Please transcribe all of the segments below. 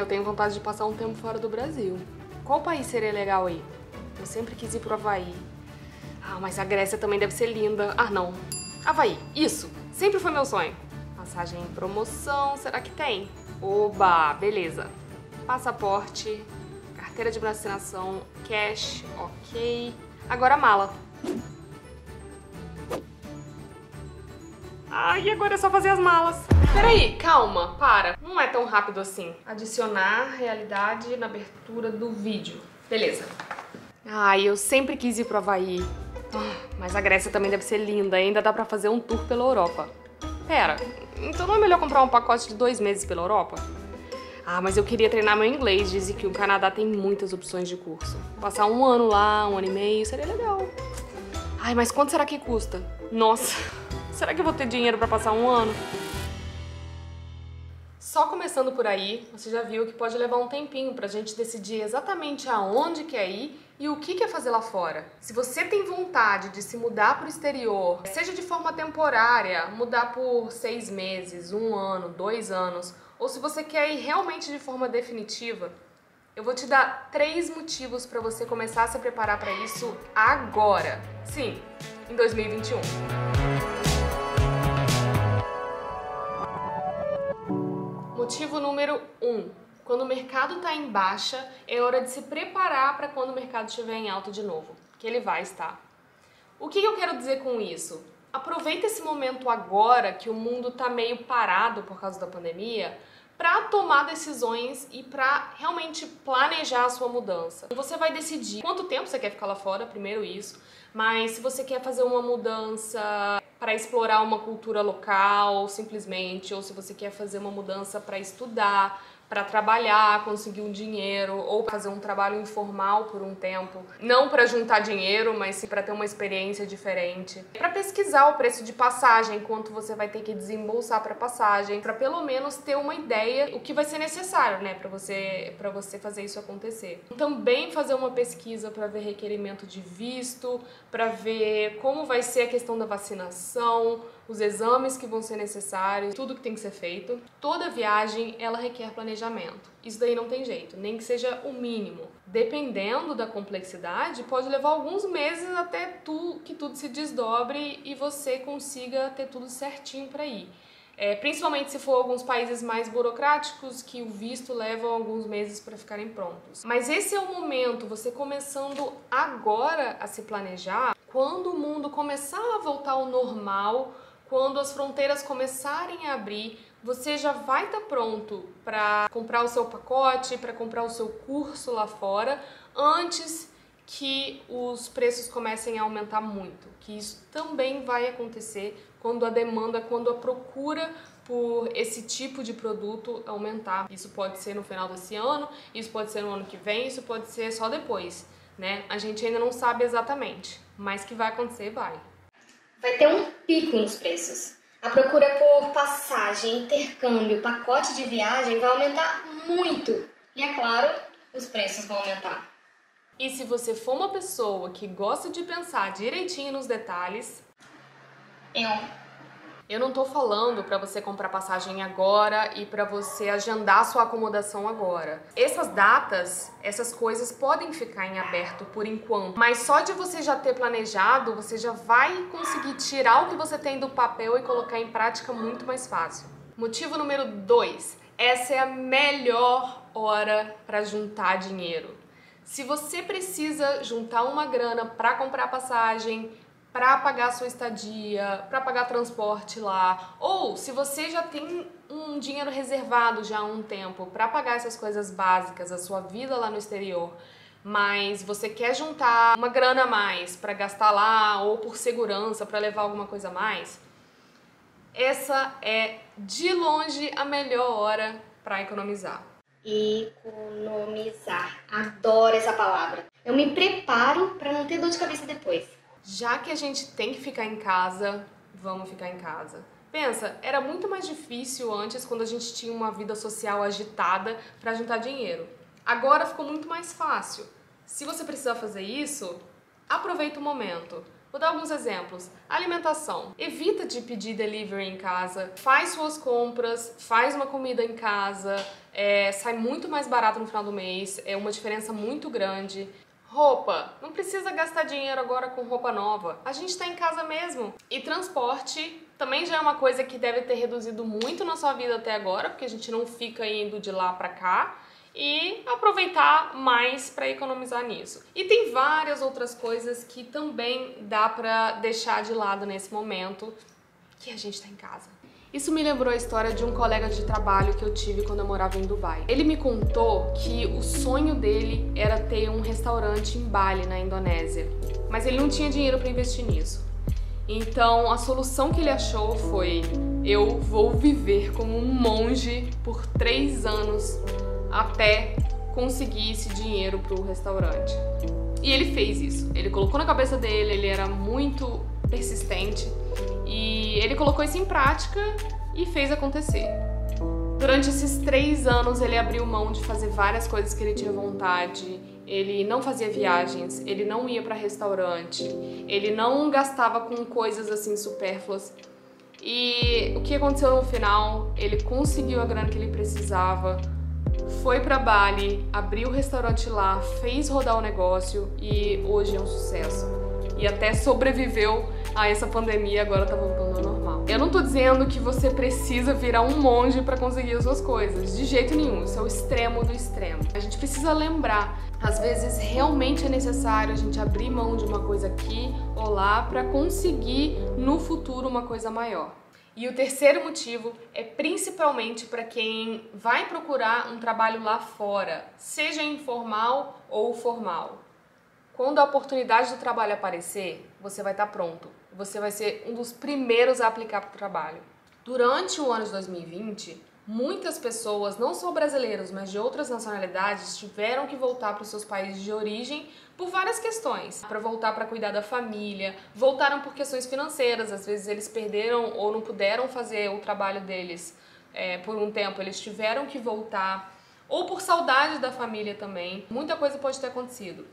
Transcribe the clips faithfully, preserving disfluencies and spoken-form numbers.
eu tenho vontade de passar um tempo fora do Brasil. Qual país seria legal aí? Eu sempre quis ir pro Havaí. Ah, mas a Grécia também deve ser linda. Ah, não. Havaí, isso! Sempre foi meu sonho. Passagem em promoção, será que tem? Oba, beleza. Passaporte, carteira de vacinação, cash, ok. Agora a mala. Ah, e agora é só fazer as malas. Peraí, calma, para. Não é tão rápido assim. Adicionar realidade na abertura do vídeo. Beleza. Ai, eu sempre quis ir pro Havaí. Ah, mas a Grécia também deve ser linda. Ainda dá pra fazer um tour pela Europa. Pera, então não é melhor comprar um pacote de dois meses pela Europa? Ah, mas eu queria treinar meu inglês. Dizem que o Canadá tem muitas opções de curso. Passar um ano lá, um ano e meio, seria legal. Ai, mas quanto será que custa? Nossa, será que eu vou ter dinheiro pra passar um ano? Só começando por aí, você já viu que pode levar um tempinho pra gente decidir exatamente aonde quer ir e o que quer fazer lá fora. Se você tem vontade de se mudar pro exterior, seja de forma temporária, mudar por seis meses, um ano, dois anos, ou se você quer ir realmente de forma definitiva, eu vou te dar três motivos para você começar a se preparar para isso agora. Sim, em dois mil e vinte e um. Motivo número um. Quando o mercado está em baixa, é hora de se preparar para quando o mercado estiver em alta de novo, que ele vai estar. O que eu quero dizer com isso? Aproveita esse momento agora que o mundo está meio parado por causa da pandemia para tomar decisões e para realmente planejar a sua mudança. Você vai decidir quanto tempo você quer ficar lá fora, primeiro isso, mas se você quer fazer uma mudança para explorar uma cultura local, simplesmente, ou se você quer fazer uma mudança para estudar, para trabalhar, conseguir um dinheiro ou fazer um trabalho informal por um tempo, não para juntar dinheiro, mas sim para ter uma experiência diferente, para pesquisar o preço de passagem, quanto você vai ter que desembolsar para passagem, para pelo menos ter uma ideia o que vai ser necessário, né, para você para você fazer isso acontecer. Também fazer uma pesquisa para ver requerimento de visto, para ver como vai ser a questão da vacinação, os exames que vão ser necessários, tudo que tem que ser feito. Toda viagem, ela requer planejamento. Isso daí não tem jeito, nem que seja o mínimo. Dependendo da complexidade, pode levar alguns meses até tu, que tudo se desdobre e você consiga ter tudo certinho para ir. É, principalmente se for alguns países mais burocráticos, que o visto leva alguns meses para ficarem prontos. Mas esse é o momento, você começando agora a se planejar, quando o mundo começar a voltar ao normal, quando as fronteiras começarem a abrir, você já vai estar pronto para comprar o seu pacote, para comprar o seu curso lá fora, antes que os preços comecem a aumentar muito. Que isso também vai acontecer quando a demanda, quando a procura por esse tipo de produto aumentar. Isso pode ser no final desse ano, isso pode ser no ano que vem, isso pode ser só depois, né? A gente ainda não sabe exatamente, mas que vai acontecer, vai. Vai ter um pico nos preços. A procura por passagem, intercâmbio, pacote de viagem vai aumentar muito. E é claro, os preços vão aumentar. E se você for uma pessoa que gosta de pensar direitinho nos detalhes, Eu... Eu não tô falando pra você comprar passagem agora e pra você agendar sua acomodação agora. Essas datas, essas coisas podem ficar em aberto por enquanto, mas só de você já ter planejado, você já vai conseguir tirar o que você tem do papel e colocar em prática muito mais fácil. Motivo número dois. Essa é a melhor hora pra juntar dinheiro. Se você precisa juntar uma grana pra comprar passagem, para pagar a sua estadia, para pagar transporte lá, ou se você já tem um dinheiro reservado já há um tempo para pagar essas coisas básicas, a sua vida lá no exterior, mas você quer juntar uma grana a mais para gastar lá ou por segurança, para levar alguma coisa a mais, essa é de longe a melhor hora para economizar. Economizar. Adoro essa palavra. Eu me preparo para não ter dor de cabeça depois. Já que a gente tem que ficar em casa, vamos ficar em casa. Pensa, era muito mais difícil antes quando a gente tinha uma vida social agitada para juntar dinheiro. Agora ficou muito mais fácil. Se você precisar fazer isso, aproveita o momento. Vou dar alguns exemplos. Alimentação. Evita de pedir delivery em casa, faz suas compras, faz uma comida em casa, é, sai muito mais barato no final do mês, é uma diferença muito grande. Roupa. Não precisa gastar dinheiro agora com roupa nova. A gente tá em casa mesmo. E transporte também já é uma coisa que deve ter reduzido muito na sua vida até agora, porque a gente não fica indo de lá pra cá. E aproveitar mais para economizar nisso. E tem várias outras coisas que também dá para deixar de lado nesse momento que a gente tá em casa. Isso me lembrou a história de um colega de trabalho que eu tive quando eu morava em Dubai. Ele me contou que o sonho dele era ter um restaurante em Bali, na Indonésia, mas ele não tinha dinheiro para investir nisso. Então a solução que ele achou foi: eu vou viver como um monge por três anos até conseguir esse dinheiro pro restaurante. E ele fez isso. Ele colocou na cabeça dele, ele era muito persistente e ele colocou isso em prática e fez acontecer. Durante esses três anos ele abriu mão de fazer várias coisas que ele tinha vontade. Ele não fazia viagens, ele não ia para restaurante, ele não gastava com coisas assim supérfluas. E o que aconteceu no final? Ele conseguiu a grana que ele precisava, foi pra Bali, abriu o restaurante lá, fez rodar o negócio e hoje é um sucesso. E até sobreviveu a essa pandemia e agora tá voltando ao normal. Eu não tô dizendo que você precisa virar um monge pra conseguir as suas coisas, de jeito nenhum, isso é o extremo do extremo. A gente precisa lembrar, às vezes realmente é necessário a gente abrir mão de uma coisa aqui ou lá pra conseguir no futuro uma coisa maior. E o terceiro motivo é principalmente para quem vai procurar um trabalho lá fora, seja informal ou formal. Quando a oportunidade do trabalho aparecer, você vai estar pronto. Você vai ser um dos primeiros a aplicar para o trabalho. Durante o ano de dois mil e vinte, muitas pessoas, não só brasileiros, mas de outras nacionalidades, tiveram que voltar para os seus países de origem por várias questões. Para voltar para cuidar da família, voltaram por questões financeiras, às vezes eles perderam ou não puderam fazer o trabalho deles é, por um tempo, eles tiveram que voltar, ou por saudade da família também. Muita coisa pode ter acontecido.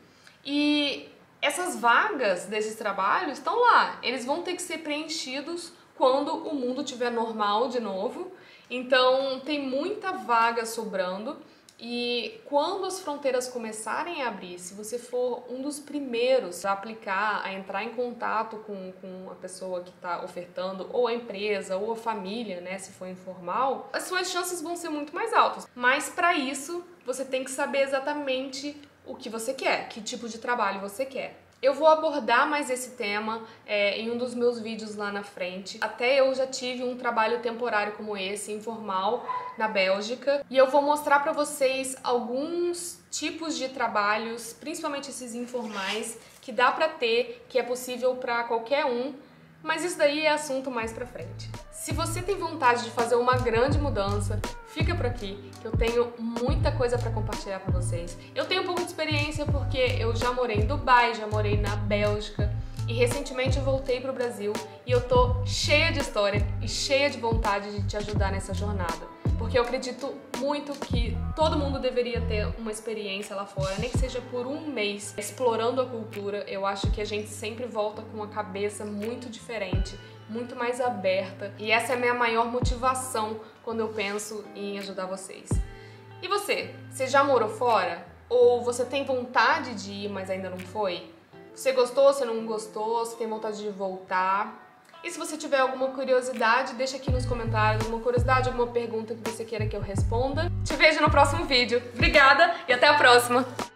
E essas vagas desses trabalhos estão lá, eles vão ter que ser preenchidos quando o mundo estiver normal de novo. Então tem muita vaga sobrando e quando as fronteiras começarem a abrir, se você for um dos primeiros a aplicar, a entrar em contato com, com a pessoa que está ofertando, ou a empresa, ou a família, né, se for informal, as suas chances vão ser muito mais altas. Mas para isso, você tem que saber exatamente o que você quer, que tipo de trabalho você quer. Eu vou abordar mais esse tema é, em um dos meus vídeos lá na frente. Até eu já tive um trabalho temporário como esse, informal, na Bélgica. E eu vou mostrar para vocês alguns tipos de trabalhos, principalmente esses informais, que dá para ter, que é possível para qualquer um. Mas isso daí é assunto mais pra frente. Se você tem vontade de fazer uma grande mudança, fica por aqui, que eu tenho muita coisa pra compartilhar pra vocês. Eu tenho um pouco de experiência porque eu já morei em Dubai, já morei na Bélgica e recentemente eu voltei pro Brasil e eu tô cheia de história e cheia de vontade de te ajudar nessa jornada. Porque eu acredito muito que todo mundo deveria ter uma experiência lá fora, nem que seja por um mês, explorando a cultura. Eu acho que a gente sempre volta com uma cabeça muito diferente, muito mais aberta. E essa é a minha maior motivação quando eu penso em ajudar vocês. E você? Você já morou fora? Ou você tem vontade de ir, mas ainda não foi? Você gostou, você não gostou, você tem vontade de voltar? E se você tiver alguma curiosidade, deixa aqui nos comentários alguma curiosidade, alguma pergunta que você queira que eu responda. Te vejo no próximo vídeo. Obrigada e até a próxima!